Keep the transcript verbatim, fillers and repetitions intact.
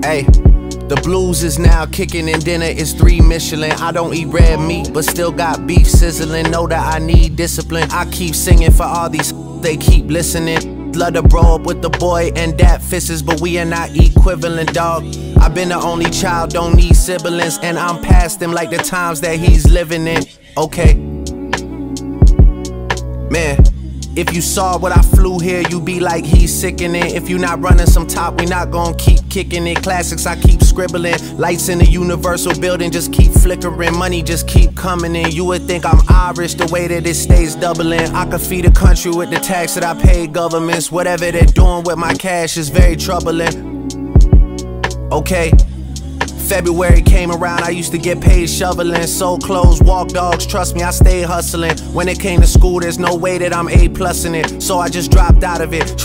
Hey, the blues is now kicking and dinner is three Michelin. I don't eat red meat, but still got beef sizzling. Know that I need discipline. I keep singing for all these they keep listening. Love to bro up with the boy and that fisses, but we are not equivalent, dog. I've been the only child, don't need siblings, and I'm past him like the times that he's living in. Okay, man. If you saw what I flew here, you be like, he's sickening. If you not running some top, we not gonna keep kicking it. Classics, I keep scribbling. Lights in the universal building just keep flickering. Money just keep coming in. You would think I'm Irish the way that it stays doubling. I could feed a country with the tax that I pay governments. Whatever they're doing with my cash is very troubling. Okay. February came around, I used to get paid shoveling, sold clothes, walk dogs, trust me, I stayed hustling. When it came to school, there's no way that I'm A plus in it, so I just dropped out of it.